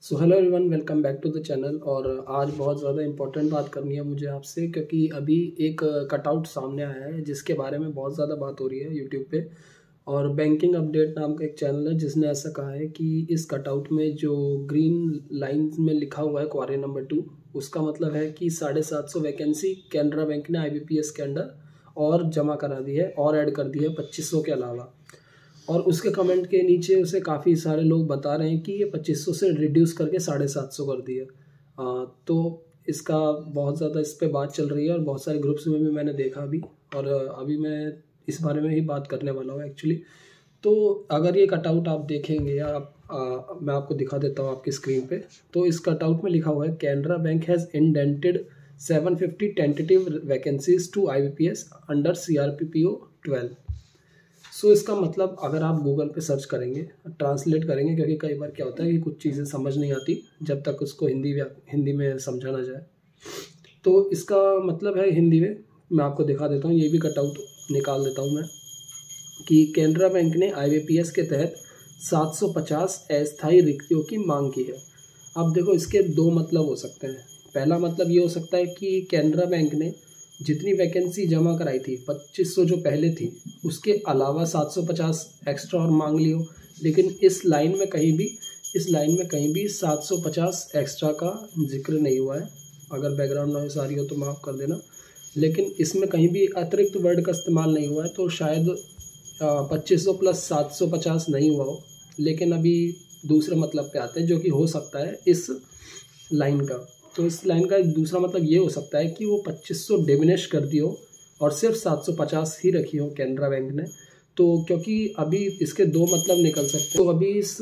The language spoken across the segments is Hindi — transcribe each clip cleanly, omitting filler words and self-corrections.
So hello everyone, welcome back to the channel. और आज बहुत ज़्यादा इंपॉर्टेंट बात करनी है मुझे आपसे, क्योंकि अभी एक कटआउट सामने आया है जिसके बारे में बहुत ज़्यादा बात हो रही है यूट्यूब पे। और बैंकिंग अपडेट नाम का एक चैनल है जिसने ऐसा कहा है कि इस कटआउट में जो ग्रीन लाइन में लिखा हुआ है क्वारी नंबर 2, उसका मतलब है कि 750 वैकेंसी कैनरा बैंक ने IBPS के अंडर और जमा करा दी है और ऐड कर दी है 2500 के अलावा। और उसके कमेंट के नीचे उसे काफ़ी सारे लोग बता रहे हैं कि ये 2500 से रिड्यूस करके 750 कर दिया। तो इसका बहुत ज़्यादा इस पे बात चल रही है और बहुत सारे ग्रुप्स में भी मैंने देखा अभी। और अभी मैं इस बारे में ही बात करने वाला हूँ एक्चुअली। तो अगर ये कटआउट आप देखेंगे या मैं आपको दिखा देता हूँ आपकी स्क्रीन पे। तो इस कटआउट में लिखा हुआ है Canara bank has indented 750 tentative vacancies to IBPS under CRPPO 12। So इसका मतलब अगर आप गूगल पे सर्च करेंगे, ट्रांसलेट करेंगे, क्योंकि कई बार क्या होता है कि कुछ चीज़ें समझ नहीं आती जब तक उसको हिंदी में समझा ना जाए। तो इसका मतलब है हिंदी में मैं आपको दिखा देता हूँ, ये भी कटआउट निकाल देता हूँ मैं, कि कैनरा बैंक ने IBPS के तहत 750 अस्थायी रिक्तियों की मांग की है। अब देखो, इसके दो मतलब हो सकते हैं। पहला मतलब ये हो सकता है कि कैनरा बैंक ने जितनी वैकेंसी जमा कराई थी 2500 जो पहले थी, उसके अलावा 750 एक्स्ट्रा और मांग लियो। लेकिन इस लाइन में कहीं भी 750 एक्स्ट्रा का जिक्र नहीं हुआ है। अगर बैकग्राउंड नॉइस आ रही हो तो माफ़ कर देना, लेकिन इसमें कहीं भी अतिरिक्त वर्ड का इस्तेमाल नहीं हुआ है। तो शायद 2500 प्लस 750 नहीं हुआ हो। लेकिन अभी दूसरे मतलब पे आते हैं जो कि हो सकता है इस लाइन का। तो इस लाइन का एक दूसरा मतलब ये हो सकता है कि वो 2500 डिमिनिश कर दी हो और सिर्फ 750 ही रखी हो कैनरा बैंक ने। तो क्योंकि अभी इसके दो मतलब निकल सकते हैं, तो अभी इस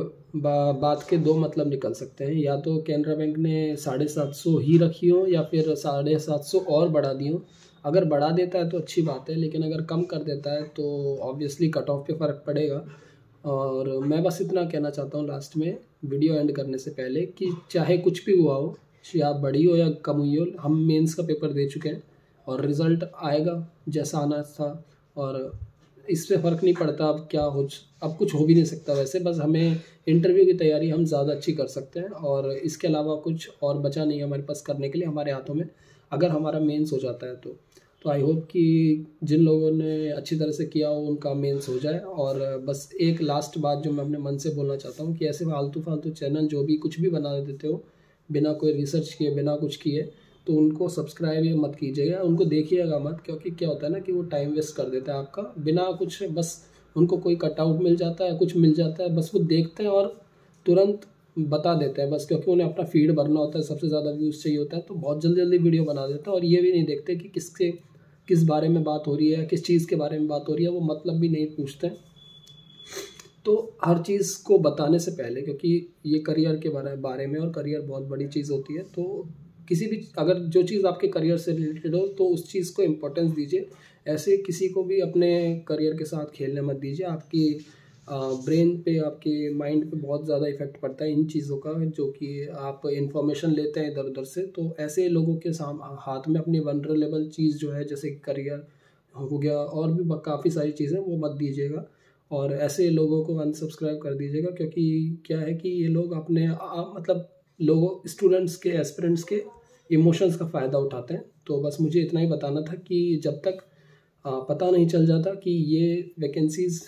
बात के दो मतलब निकल सकते हैं। या तो कैनरा बैंक ने 750 ही रखी हो या फिर 750 और बढ़ा दी हो। अगर बढ़ा देता है तो अच्छी बात है, लेकिन अगर कम कर देता है तो ऑब्वियसली कट ऑफ पे फ़र्क पड़ेगा। और मैं बस इतना कहना चाहता हूँ लास्ट में, वीडियो एंड करने से पहले, कि चाहे कुछ भी हुआ हो, या बड़ी हो या कम हुई हो, हम मेंस का पेपर दे चुके हैं और रिज़ल्ट आएगा जैसा आना था। और इससे फ़र्क नहीं पड़ता अब क्या हो, अब कुछ हो भी नहीं सकता वैसे। बस हमें इंटरव्यू की तैयारी हम ज़्यादा अच्छी कर सकते हैं और इसके अलावा कुछ और बचा नहीं है हमारे पास करने के लिए हमारे हाथों में, अगर हमारा मेंस हो जाता है तो आई होप कि जिन लोगों ने अच्छी तरह से किया हो उनका मेंस हो जाए। और बस एक लास्ट बात जो मैं अपने मन से बोलना चाहता हूँ, कि ऐसे फालतू चैनल जो भी कुछ भी बना देते हो बिना कोई रिसर्च किए, बिना कुछ किए, तो उनको सब्सक्राइब ये मत कीजिएगा, उनको देखिएगा मत। क्योंकि क्या होता है ना कि वो टाइम वेस्ट कर देता है आपका बिना कुछ। बस उनको कोई कटआउट मिल जाता है, कुछ मिल जाता है, बस वो देखते हैं और तुरंत बता देते हैं, बस क्योंकि उन्हें अपना फीड भरना होता है, सबसे ज़्यादा व्यूज़ चाहिए होता है, तो बहुत जल्दी वीडियो बना देते हैं। और ये भी नहीं देखते कि किस बारे में बात हो रही है, किस चीज़ के बारे में बात हो रही है, वो मतलब भी नहीं पूछते। तो हर चीज़ को बताने से पहले, क्योंकि ये करियर के बारे में, और करियर बहुत बड़ी चीज़ होती है, तो किसी भी अगर जो चीज़ आपके करियर से रिलेटेड हो तो उस चीज़ को इम्पोर्टेंस दीजिए। ऐसे किसी को भी अपने करियर के साथ खेलने मत दीजिए। आपकी ब्रेन पे, आपके माइंड पे बहुत ज़्यादा इफेक्ट पड़ता है इन चीज़ों का, जो कि आप इन्फॉर्मेशन लेते हैं इधर उधर से। तो ऐसे लोगों के हाथ में अपनी वनरेबल चीज़ जो है, जैसे करियर हो गया और भी काफ़ी सारी चीज़ें, वो मत दीजिएगा। और ऐसे लोगों को अनसब्सक्राइब कर दीजिएगा, क्योंकि क्या है कि ये लोग अपने मतलब लोगों, स्टूडेंट्स के, एस्पिरेंट्स के इमोशंस का फ़ायदा उठाते हैं। तो बस मुझे इतना ही बताना था कि जब तक पता नहीं चल जाता कि ये वैकेंसीज़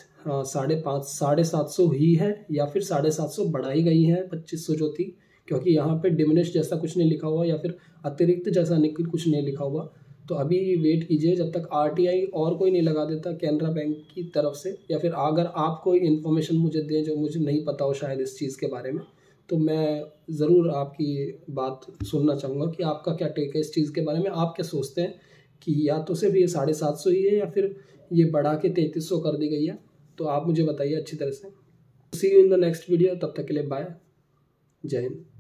750 ही है या फिर 750 बढ़ाई गई हैं 2500 जो थी, क्योंकि यहाँ पे डिमिनिश जैसा कुछ नहीं लिखा हुआ या फिर अतिरिक्त जैसा कुछ नहीं लिखा हुआ। तो अभी वेट कीजिए जब तक RTI और कोई नहीं लगा देता कैनरा बैंक की तरफ से, या फिर अगर आप कोई इन्फॉर्मेशन मुझे दें जो मुझे नहीं पता हो शायद इस चीज़ के बारे में, तो मैं ज़रूर आपकी बात सुनना चाहूँगा कि आपका क्या टेक है इस चीज़ के बारे में। आप क्या सोचते हैं कि या तो सिर्फ ये 750 ही है या फिर ये बढ़ा के 3300 कर दी गई है? तो आप मुझे बताइए अच्छी तरह से। See you in the next video, तब तक के लिए बाय, जय हिंद।